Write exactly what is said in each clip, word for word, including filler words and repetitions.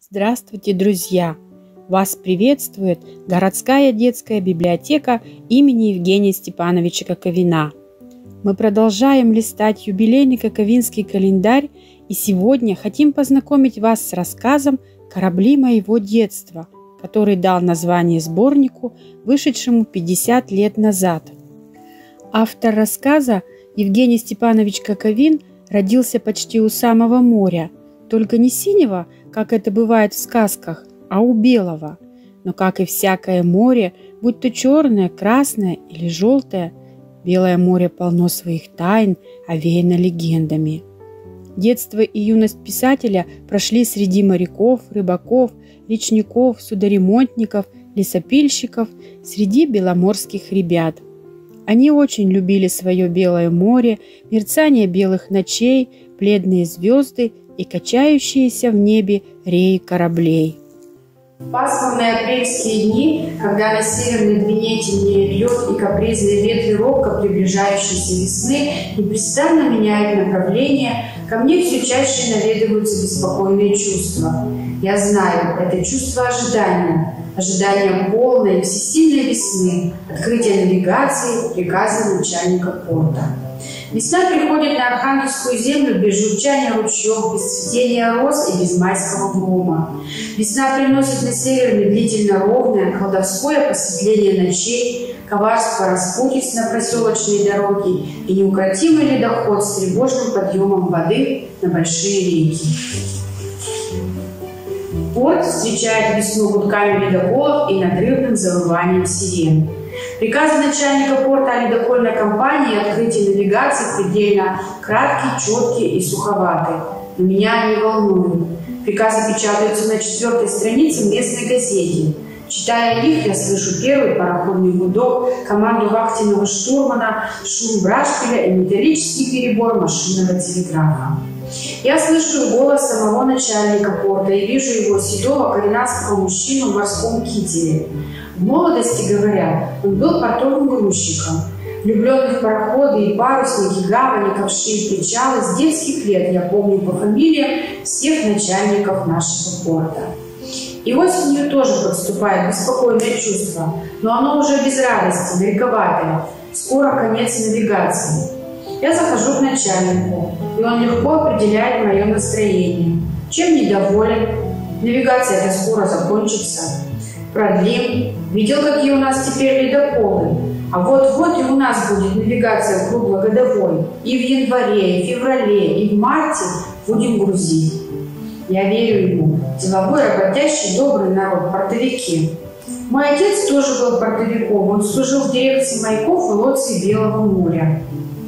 Здравствуйте, друзья! Вас приветствует городская детская библиотека имени Евгения Степановича Коковина. Мы продолжаем листать юбилейный коковинский календарь и сегодня хотим познакомить вас с рассказом «Корабли моего детства», который дал название сборнику, вышедшему пятьдесят лет назад. Автор рассказа Евгений Степанович Коковин родился почти у самого моря, только не синего, как это бывает в сказках, а у белого. Но, как и всякое море, будь то черное, красное или желтое, Белое море полно своих тайн, овеяно легендами. Детство и юность писателя прошли среди моряков, рыбаков, речников, судоремонтников, лесопильщиков, среди беломорских ребят. Они очень любили свое белое море, мерцание белых ночей, бледные звезды и качающиеся в небе реи кораблей. В пасмурные апрельские дни, когда на Северной Двине темнеет лед и капризные ветры робко приближающейся весны непрестанно меняют направление, ко мне все чаще наведываются беспокойные чувства. Я знаю, это чувство ожидания, ожидания полной, всесильной весны, открытия навигации, приказа начальника порта. Весна приходит на Архангельскую землю без журчания ручьев, без цветения роз и без майского грома. Весна приносит на север медлительно ровное, колдовское посветление ночей, коварство распутиц на проселочные дороги и неукротимый ледоход с тревожным подъемом воды на большие реки. Порт встречает весну гудками ледоколов и надрывным завыванием сирен. Приказы начальника порта о ледокольной компании и открытии навигации предельно краткие, четкие и суховатые. Но меня они волнуют. Приказы печатаются на четвертой странице местной газеты. Читая их, я слышу первый пароходный гудок, команду вахтенного штурмана, шум брашпиля и металлический перебор машинного телеграфа. Я слышу голос самого начальника порта и вижу его седого коренастого мужчину в морском кителе. В молодости, говорят, он был портовым грузчиком. Влюбленных в пароходы и парусники, гавани, ковши и причалы с детских лет я помню по фамилиям всех начальников нашего порта. И осенью тоже подступает беспокойное чувство, но оно уже без радости, горьковатое. Скоро конец навигации. Я захожу к начальнику, и он легко определяет мое настроение. Чем недоволен? Навигация-то скоро закончится. Продлим. Видел, какие у нас теперь ледоколы? А вот-вот и у нас будет навигация круглогодовой. И в январе, и в феврале, и в марте будем грузить. Я верю ему. Деловой, работящий, добрый народ, портовики. Мой отец тоже был портовиком. Он служил в дирекции маяков и лодцей Белого моря.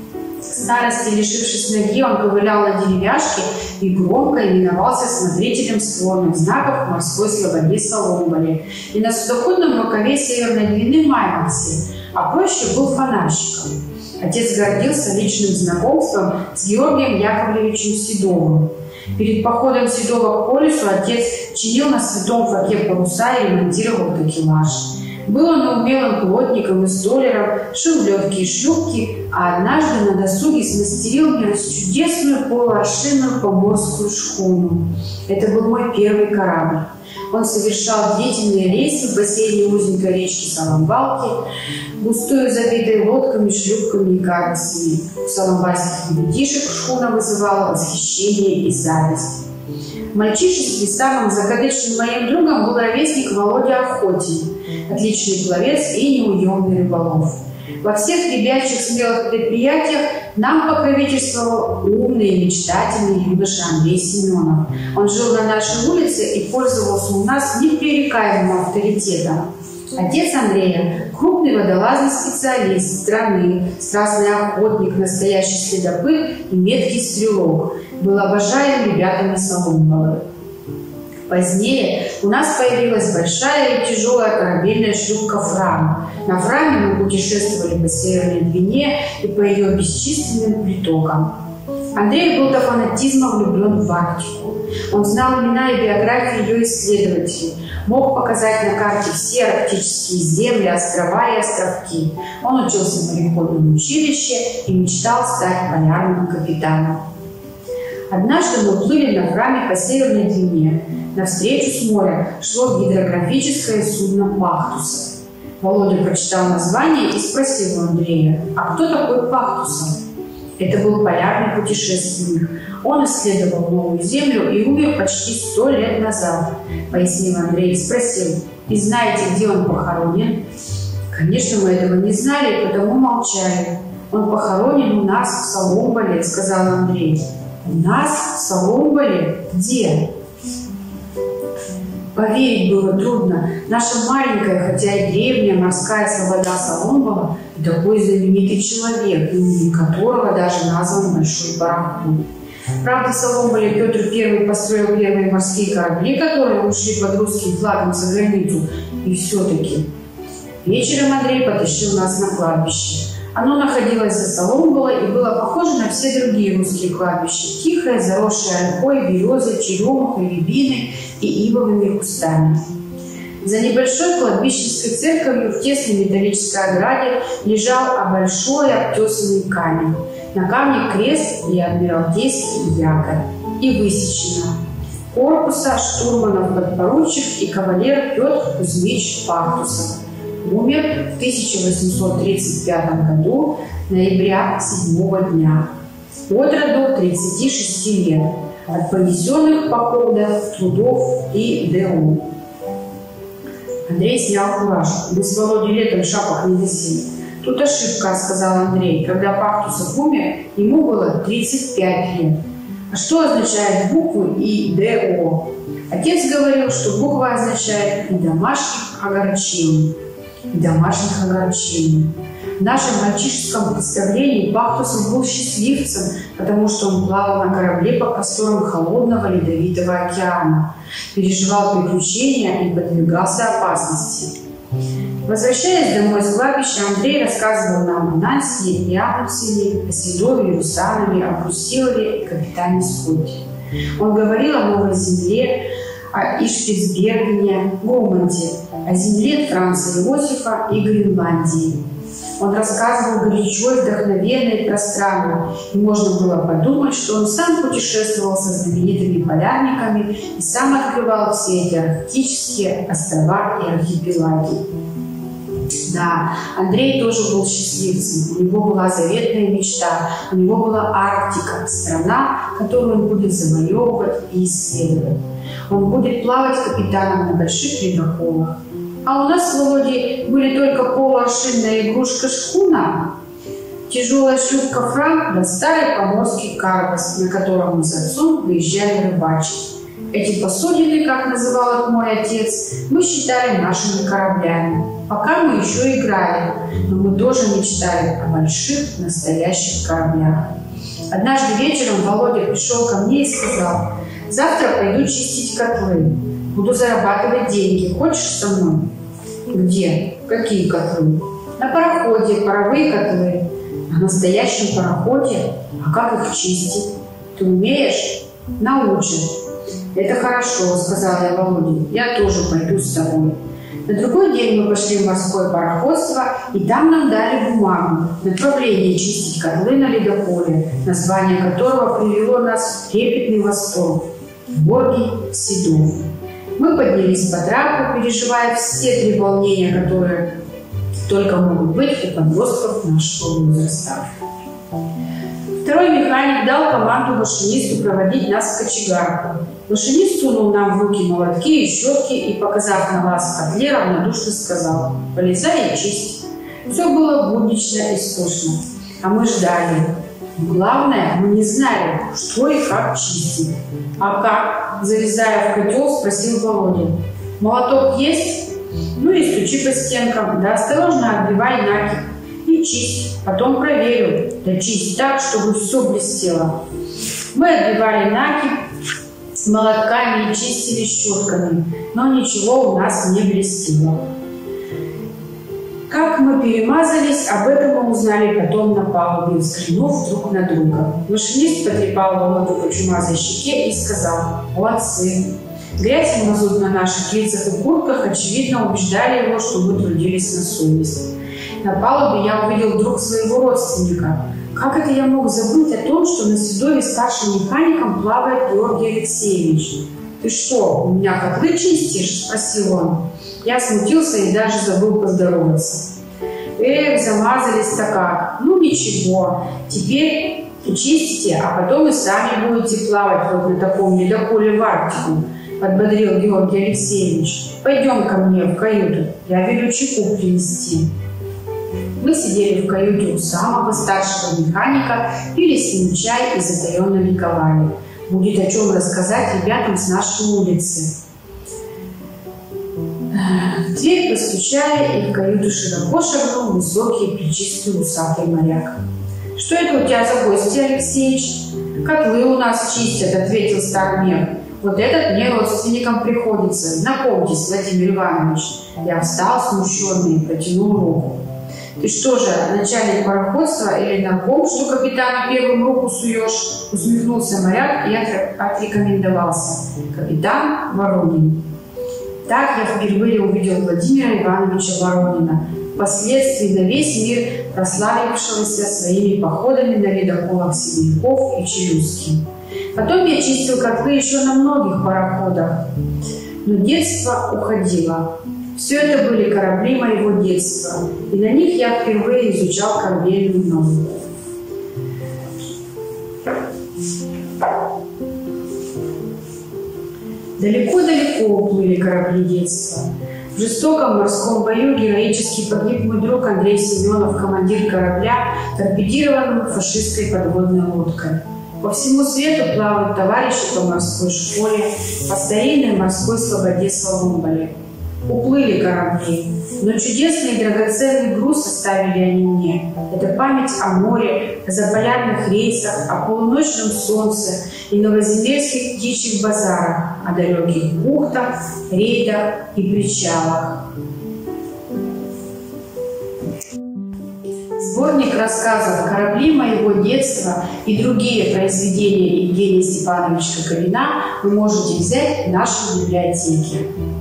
К старости, лишившись ноги, он ковылял на деревяшке и громко именовался смотрителем створных знаков в морской слободе Соломболе и на судоходном рукаве Северной Двины Маймаксе, а проще был фонарщиком. Отец гордился личным знакомством с Георгием Яковлевичем Седовым. Перед походом Седова к полюсу отец чинил на святом факе паруса и ремонтировал такелаж. Был он умелым плотником и столяром, шил легкие шлюпки, а однажды на досуге смастерил мне чудесную полуаршинную поморскую шхуну. Это был мой первый корабль. Он совершал длительные рейсы в бассейне узенькой речки Соломбалки, густую забитой лодками, шлюпками и карцами. У соломбальских ребятишек шхуна вызывала восхищение и зависть. В мальчишестве самым закадычным моим другом был ровесник Володя Охотин, отличный пловец и неуемный рыболов. Во всех ребячих смелых предприятиях нам покровительствовал умный и мечтательный юноша Андрей Семенов. Он жил на нашей улице и пользовался у нас непререкаемым авторитетом. Отец Андрея – крупный водолазный специалист страны, страстный охотник, настоящий следопыт и меткий стрелок. Был обожаем ребятами Соломболы. Позднее у нас появилась большая и тяжелая корабельная шлюпка «Фрам». На «Фраме» мы путешествовали по Северной Двине и по ее бесчисленным притокам. Андрей был до фанатизма влюблен в Арктику. Он знал имена и биографии ее исследователей, мог показать на карте все арктические земли, острова и островки. Он учился в мореходном училище и мечтал стать полярным капитаном. Однажды мы плыли на «Фраме» по Северной Двине. Навстречу с моря шло гидрографическое судно «Пахтуса». Володя прочитал название и спросил у Андрея: «А кто такой Пахтусов?» Это был полярный путешественник. Он исследовал новую землю и умер почти сто лет назад, пояснил Андрей и спросил: «И знаете, где он похоронен?» «Конечно, мы этого не знали и потому молчали. Он похоронен у нас в Соломболе», — сказал Андрей. «У нас в Соломболе? Где?» Поверить было трудно. Наша маленькая, хотя и древняя морская слобода Соломбола и такой знаменитый человек, именем которого даже назван большой пароход. Правда, в Соломболе Петр Первый построил первые морские корабли, которые ушли под русским флагом за границу. И все-таки вечером Андрей потащил нас на кладбище. Оно находилось за Соломболой и было похоже на все другие русские кладбища. Тихое, заросшее ольхой, березой, черемухой, рябиной и ивовыми кустами. За небольшой кладбищенской церковью в тесной металлической ограде лежал большой обтесанный камень. На камне крест и адмиралтейский якорь. И высечено: корпуса штурманов подпоручик и кавалер Петр Кузьмич Пахтусов. Умер в тысяча восемьсот тридцать пятом году, ноября седьмого дня. От роду тридцати шести лет. От понесенных походов, трудов и ДО. Андрей снял фуражку. Мы с Володей летом шапок не носили. «Тут ошибка», — сказал Андрей. «Когда Пахтусов умер, ему было тридцать пять лет. А что означают буквы И, Д, О?» Отец говорил, что буква означает «и домашних огорчений». И домашних огорчений. В нашем мальчишеском представлении Пахтусов был счастливцем, потому что он плавал на корабле по просторам холодного ледовитого океана, переживал приключения и подвергался опасности. Возвращаясь домой с кладбища, Андрей рассказывал нам о Нансе и Амундсене, о Седове и Русанове, о Брусилове и капитане Скотте. Он говорил о Новой Земле, о Шпицбергене, Гомонде, о земле Франца Иосифа и Гренландии. Он рассказывал горячо и вдохновенно и пространно, и можно было подумать, что он сам путешествовал со знаменитыми полярниками и сам открывал все эти арктические острова и архипелаги. Да, Андрей тоже был счастливцем. У него была заветная мечта. У него была Арктика, страна, которую он будет завоевывать и исследовать. Он будет плавать капитаном на больших ледоколах. А у нас с Володей были только полуаршинная игрушка шхуна, тяжелая шлюпка Франк да старый поморский каргас, на котором мы с отцом выезжали рыбачить. Эти посудины, как называл их мой отец, мы считали нашими кораблями. Пока мы еще играли, но мы тоже мечтали о больших настоящих кораблях. Однажды вечером Володя пришел ко мне и сказал: «Завтра пойду чистить котлы. Буду зарабатывать деньги. Хочешь со мной?» «Где? Какие котлы?» «На пароходе, паровые котлы». «На настоящем пароходе? А как их чистить? Ты умеешь?» «Научишь». «Это хорошо», — сказала я Володе. «Я тоже пойду с тобой». На другой день мы пошли в морское пароходство, и там нам дали бумагу, направление чистить котлы на ледоколе, название которого привело нас в трепетный восторг — Георгий Седов. Мы поднялись по трапу, переживая все три волнения, которые только могут быть у подростков нашего возраста. Второй механик дал команду машинисту проводить нас в кочегарку. Машинист сунул нам в руки молотки и щетки и, показав на вас в котле, равнодушно сказал: «Полезай и чисть». Все было буднично и скучно, а мы ждали. Главное, мы не знали, что и как чистить. «А как?» — залезая в котел, спросил Володя. «Молоток есть? Ну и стучи по стенкам, да осторожно отбивай накипь и чисть. Потом проверю, да чисть так, чтобы все блестело». Мы отбивали накипь с молотками и чистили щетками, но ничего у нас не блестело. Как мы перемазались, об этом мы узнали потом на палубе, взглянув друг на друга. Машинист потрепал Володю по чумазой щеке и сказал: «Молодцы». Грязь и мазут на наших лицах и куртках очевидно убеждали его, что мы трудились на совесть. На палубе я увидел вдруг своего родственника. Как это я мог забыть о том, что на Седове старшим механиком плавает Георгий Алексеевич? «Ты что, у меня котлы чистишь?» – спросил он. Я смутился и даже забыл поздороваться. «Эх, замазались-то как! Ну ничего, теперь чистите, а потом и сами будете плавать вот на таком ледоколе в Арктику», – подбодрил Георгий Алексеевич. «Пойдем ко мне в каюту, я велю чайку принести». Мы сидели в каюте у самого старшего механика, пили с ним чай и затаенно ликовали. Будет о чем рассказать ребятам с нашей улицы. В дверь постучали, и в каюту широко шагнул высокий, плечистый, усатый моряк. «Что это у тебя за гости, Алексеич?» «Котлы у нас чистят», — ответил старый мех. «Вот этот мне родственникам приходится. Знакомьтесь, Владимир Иванович». Я встал смущенный и протянул руку. «Ты что же, начальник пароходства или нарком, что капитану первым руку суешь?» Усмехнулся моряк и отрекомендовался. «Капитан Воронин». Так я впервые увидел Владимира Ивановича Воронина, впоследствии на весь мир прославившегося своими походами на ледоколах Сибиряков и Челюски. Потом я чистил котлы еще на многих пароходах, но детство уходило. Все это были корабли моего детства, и на них я впервые изучал корабельную науку. Далеко-далеко уплыли корабли детства. В жестоком морском бою героически погиб мой друг Андрей Семенов, командир корабля, торпедированного фашистской подводной лодкой. По всему свету плавают товарищи по морской школе, по старинной морской слободе Соломболе. Уплыли корабли, но чудесный и драгоценный груз оставили они мне. Это память о море, о заполярных рейсах, о полуночном солнце и новоземельских птичьих базарах, о далеких бухтах, рейдах и причалах. Сборник рассказов «Корабли моего детства» и другие произведения Евгения Степановича Ковина вы можете взять в нашей библиотеке.